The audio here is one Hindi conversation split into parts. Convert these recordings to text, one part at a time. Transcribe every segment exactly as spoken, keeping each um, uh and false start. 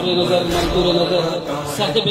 नजर मंजूर नजर साहिब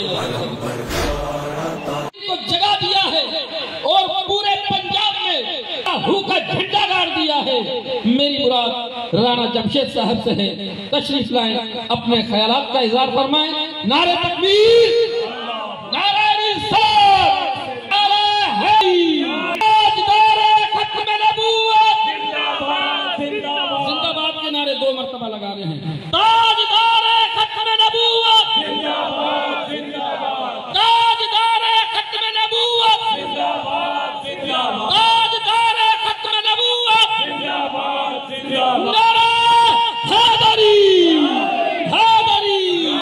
को जगा दिया है और पूरे पंजाब में हू का झंडा गाड़ दिया है। मेरी मुराद राणा जमशेद साहब से है। तशरीफ लाएं, अपने ख्यालात का इजहार फरमाएं। नारे तकबीर, नारे रिसालत, नारे हैदरी, ताजदारे खत्म नबूवत जिंदाबाद जिंदाबाद जिंदाबाद के नारे दो मर्तबा लगा रहे हैं। ताजदारे खत्म नबूवत जिंदाबाद जिंदाबाद, ताजदारे खत्म नबूवत जिंदाबाद जिंदाबाद, ताजदारे खत्म नबूवत जिंदाबाद जिंदाबाद, नारे हैदरी हैदरी।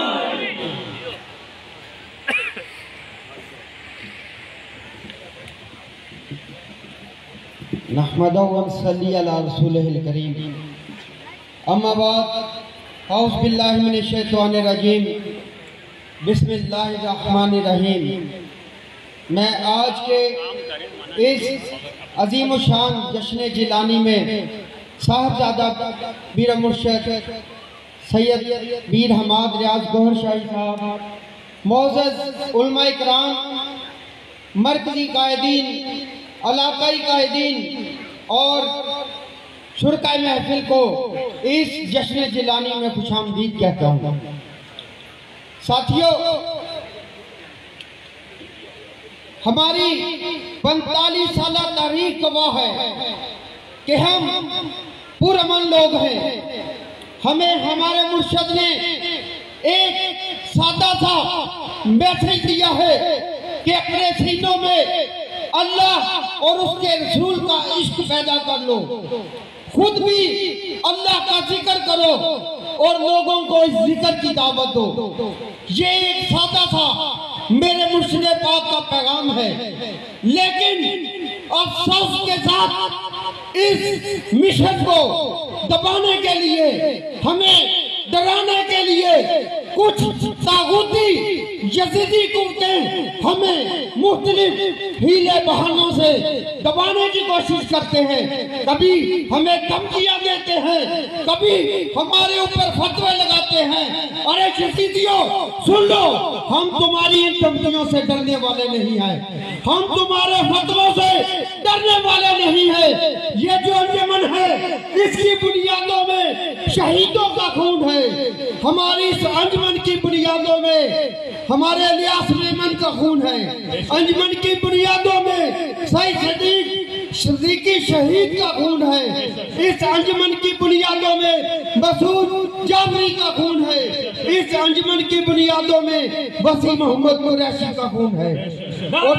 नहमदु व नसल्ली अला रसूलिहिल करीम। अम्मा बाद, औज़ु बिल्लाहि मिनश शैतानिर रजीम, बिस्मिल्लाहिर रहमानिर रहीम। मैं आज के इस अजीम शान जश्न जिलानी में साहबजादा बीर मुर्शद सैयद बीर हमाद रियाज गौहर शाही साहब, मोअज़्ज़ज़ उलमा इकराम, मरकजी कायदीन, इलाकाई कायदीन और शुरकाए महफिल को इस जश्न जिलानी में खुशामदीद कहता हूँ। साथियों, हमारी पैंतालीस साल तारीख गवाह है कि हम पुरअमन लोग हैं। हमें हमारे मुर्शद ने एक सादा सा मैसेज दिया है कि अपने सीनों में अल्लाह और उसके रसूल का इश्क पैदा कर लो, खुद भी अल्लाह का जिक्र करो और लोगों को इस जिक्र की दावत दो। ये एक सादा सा मेरे मुर्शिद पाक का पैगाम है। लेकिन अफसोस के साथ इस मिशन को दबाने के लिए, हमें डराने के लिए कुछ तागूती यजीदी कुत्ते हमें मुख्तलिफ हीले बहानों से दबाने की कोशिश करते हैं। कभी हमें धमकियां देते हैं, कभी हमारे ऊपर फतवे लगाते हैं। अरे यजीदियों, सुन लो, हम तुम्हारी इन धमकियों से डरने वाले नहीं हैं, हम तुम्हारे फतवों से डरने वाले नहीं हैं। ये जो अंजुमन है, इसकी बुनियादों में शहीदों का खून है। हमारी इस अंजुमन की बुनियादों में हमारे इलियास मेमन का खून है। अंजुमन की बुनियादों में सईद सदीक सिद्दीकी शहीद का खून है। इस अंजुमन की बुनियादों में मसूद जाफरी का खून है। इस अंजुमन की बुनियादों में वसी मोहम्मद कुरैशी का खून है। और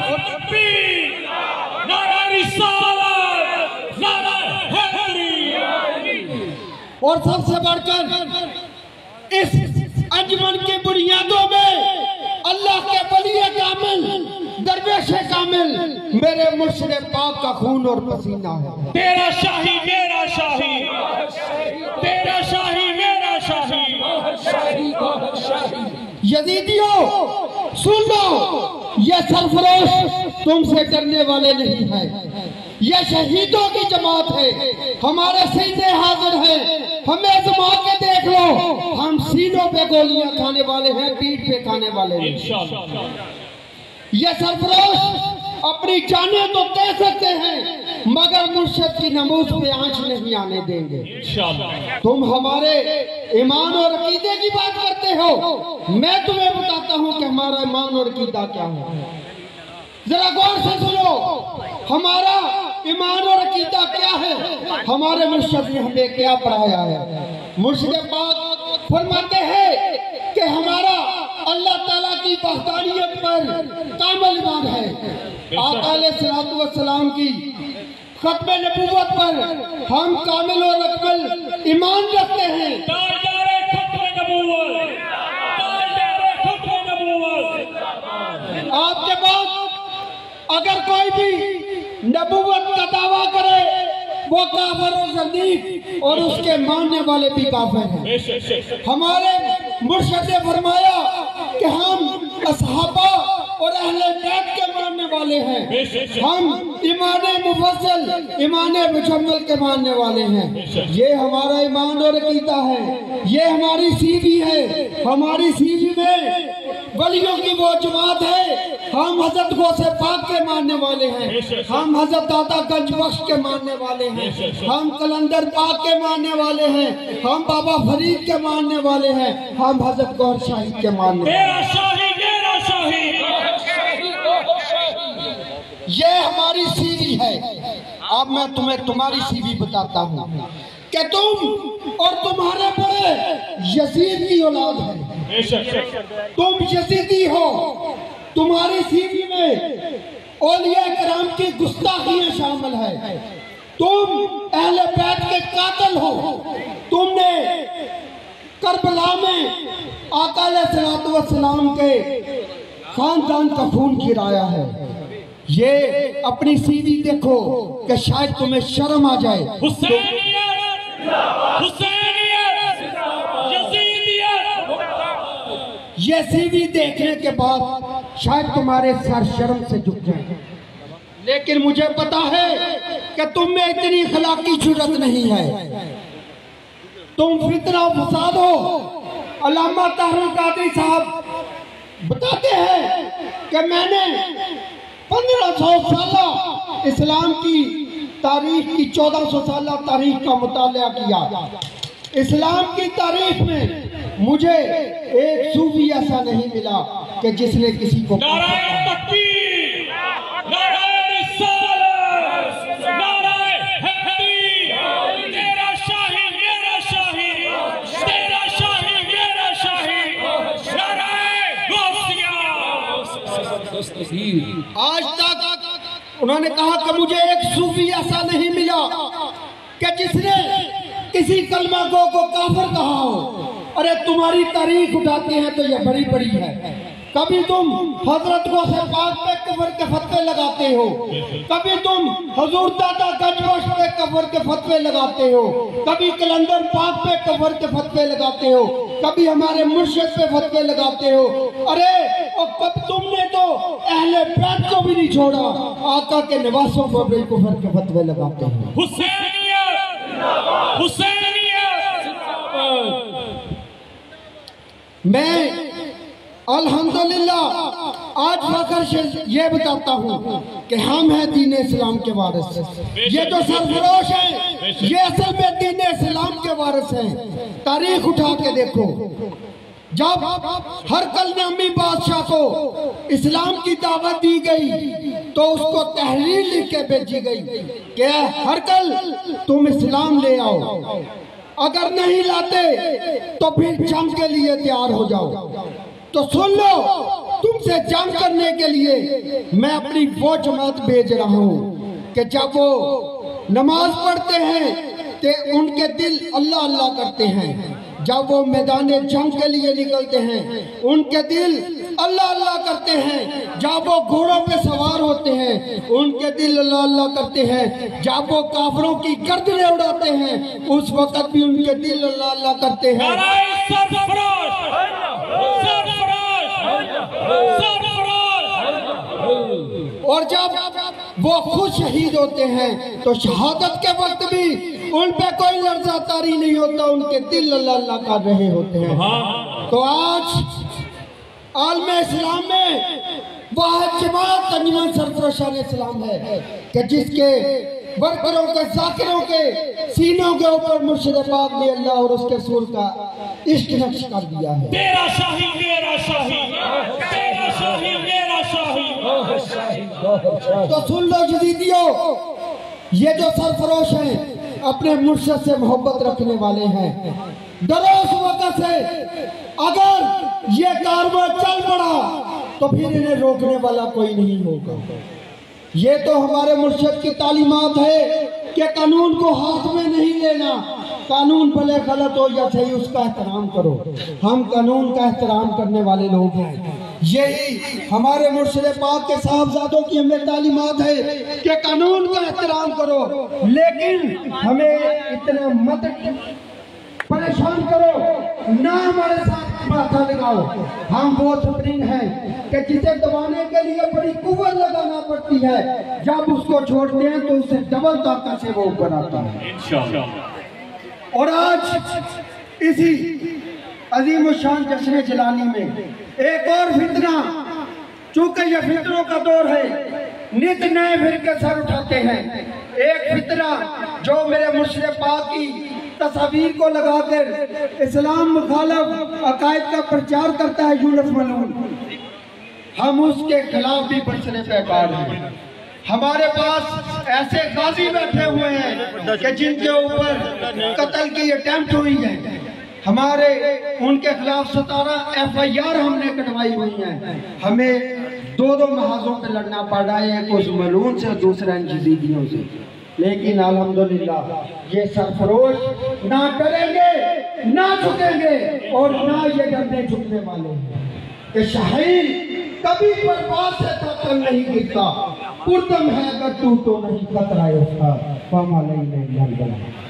और सबसे बढ़कर इस अंजुमन की बुनियादों में अल्लाह के वली कामिल, दरवेश कामिल, मेरे मुर्शिद पाक का खून और पसीना है। तेरा शाही मेरा शाही, तेरा शाही मेरा शाही। यजीदियों, सुन लो, ये सरफरोश तुमसे डरने वाले नहीं है। ये शहीदों की जमात है। हमारे सीने हाजिर हैं, हमें आजमा के देख लो। हम सीनों पे गोलियां खाने वाले हैं, पीठ पे खाने वाले हैं। ये सरफरोश अपनी जाने तो दे सकते हैं, मगर मुर्शिद की नमूज पे आंच नहीं आने देंगे। तुम हमारे ईमान और अकीदे की बात करते हो, मैं तुम्हें बताता हूँ कि हमारा ईमान और अकीदा क्या है। जरा गौर से सुनो, हमारा ईमान और अकीदा क्या है, हमारे मुर्शिद ने हमें क्या पढ़ाया है। मुर्शिद पाक फरमाते हैं कि हमारा अल्लाह ताला की वहदानियत पर कामिल ईमान है। आका अलैहिस्सलातु वस्सलाम की खत्म नबूवत पर हम कामिल और अकमल ईमान रखते हैं। ताजदारे खत्म नबूवत, ताजदारे खत्म नबूवत। आपके बाद अगर कोई भी नबूवत का दावा करे, वो काफिर और ज़ंदीक और उसके मानने वाले भी काफिर हैं। हमारे मुर्शिद ने फरमाया कि हम असहाबा और अहले बैत के मानने वाले वाले हैं, हम ईमान मुफस्सल ईमान मुजम्मल के मानने वाले हैं। ये हमारा ईमान और अकीदा है, ये हमारी सीवी है। हमारी सीवी में वलियों की वो जमात है। हम हजरत गौसे पाक के मानने वाले हैं, हम हजरत दादा गंज बख्श के मानने वाले हैं, हम कलंदर पाक के मानने वाले हैं, हम बाबा फरीद के मानने वाले हैं, हम हजरत गौर शाही के मानने वाले हैं। ये हमारी सीवी है। अब मैं तुम्हें तुम्हारी सीवी बताता हूँ कि तुम और तुम्हारे बड़े यजीद की औलाद है, तुम यजीदी हो। तुम्हारी सीवी में औलिया कराम की गुस्ताखियां शामिल है। तुम अहले बैत के कातिल हो। तुमने करबला में आका अलैहिस्सलाम के खानदान का खून गिराया है। ये अपनी सीवी देखो कि शायद तुम्हें शर्म आ जाए। ये सीवी देखने के बाद शायद तुम्हारे सर शर्म से झुक जाए, लेकिन मुझे पता है कि तुम में इतनी अखलाकी जुर्रत नहीं है। तुम फितना फसाद हो। अल्लामा ताहिर कादरी साहब बताते हैं कि मैंने पंद्रह सौ साल इस्लाम की तारीख की चौदह सौ साल तारीख का मुताला किया। इस्लाम की तारीख में मुझे एक सूफी ऐसा नहीं मिला कि जिसने किसी को आज तक उन्होंने कहा कि मुझे एक सूफी ऐसा नहीं मिला कि जिसने किसी कलमा को, को काफिर कहा हो। अरे तुम्हारी तारीख उठाते हैं तो यह बड़ी बड़ी है। कभी तुम हजरत गौसे पाक पे कब्र के फतवे लगाते हो, कभी तुम हजूर दादा गंज बख्श पे कब्र के फतवे लगाते हो, कभी कलंदर पाक पे कब्र के फतवे लगाते हो, कभी हमारे मुर्शिद पे फतवे लगाते हो। अरे और कब तुमने तो अहले बैत को भी नहीं छोड़ा, आका के नवासों को भी कुफ्र के फतवे लगाते हो। हुसैनियत हुसैनियत मैं अल्हम्दुलिल्लाह आज फखर से ये बताता हूँ कि हम हैं दीन इस्लाम के वारिस। ये जो सरफरोश हैं ये असल में दीन इस्लाम के वारिस हैं। तारीख उठा के देखो, जब हर कल नामी बादशाह को इस्लाम की दावत दी गई तो उसको तहरीर लिख के भेजी गई कि हर कल तुम इस्लाम ले आओ, अगर नहीं लाते तो फिर जंग के लिए तैयार हो जाओ। तो सुन लो, तुमसे जंग करने के लिए मैं अपनी वो जमात भेज रहा हूँ कि जब वो नमाज पढ़ते हैं तो उनके दिल अल्लाह अल्लाह करते हैं। जब वो मैदान जंग के लिए निकलते हैं उनके दिल अल्लाह अल्लाह करते हैं। जब वो घोड़ों पे सवार होते हैं उनके दिल अल्लाह अल्लाह करते हैं। जब वो काफिरों की गर्दनें उड़ाते हैं उस वक्त भी उनके दिल अल्लाह अल्लाह करते हैं। और जब वो खुद शहीद होते हैं तो शहादत के वक्त भी उन पे कोई लर्जा तारी नहीं होता, उनके दिल अल्लाह अल्लाह कर रहे होते हैं। तो आज आलम इस्लाम में वह जमात अंजुमन सरफरोशान इस्लाम है कि जिसके वर्करों के जाकिरों के सीनों के ऊपर मुर्शिद पाक ने अल्लाह और उसके सूर का इश्क नक्श कर दिया है। तेरा शाही मेरा शाही, तेरा शाही मेरा शाही। तो सुन लो यजीदियों, ये जो सरफरोश हैं अपने मुर्शिद से मोहब्बत रखने वाले हैं। डरो उस वक्त से, अगर ये कारवां चल पड़ा तो फिर इन्हें रोकने वाला कोई नहीं होगा। ये तो हमारे मुर्शिद की तालीमात है कि कानून को हाथ में नहीं लेना, कानून भले गलत हो या सही उसका एहतराम करो। हम कानून का एहतराम करने वाले लोग हैं। यही हमारे मुर्शिद पाक के साहबजादों की हमें तालीमात है कि कानून का एहतराम करो, लेकिन हमें इतना मत परेशान करो ना हमारे साथ माथा लगाओ। हम वो स्प्रिंग हैं कि जिसे दबाने के लिए बड़ी कुव्वत लगाना पड़ती है, जब उसको छोड़ते हैं तो उससे डबल ताकत से वो ऊपर आता है इंशाअल्लाह। और आज इसी अजीम शान जश्न जिलानी में एक और फितना, चूंकि ये फितरों का दौर है, नित नए फिरके सर उठाते हैं। एक फितना जो मेरे मुर्शिद पाक की तस्वीर को लगाकर इस्लाम मुखालिफ अकायद का प्रचार करता है, यूनुस मलून, हम उसके खिलाफ भी बरसने बेकार हैं। हमारे पास ऐसे गाजी बैठे हुए हैं कि जिनके ऊपर कत्ल की अटेम्प्ट हुई है, हमारे उनके खिलाफ सतारह एफ आई आर हमने कटवाई हुई है। हमें दो दो महाजों पे लड़ना पड़ रहा है, एक उस मलून से, दूसरा इन जदीदियों से। लेकिन अल्हम्दुलिल्लाह ये सरफरोश ना डरेंगे, ना झुकेंगे और ना ये डरने झुकने वाले हैं कि शाहीन कभी बर्बाद से तकल नहीं गिरता, पुरदम है अगर तू तो नहीं खतरा है उसका।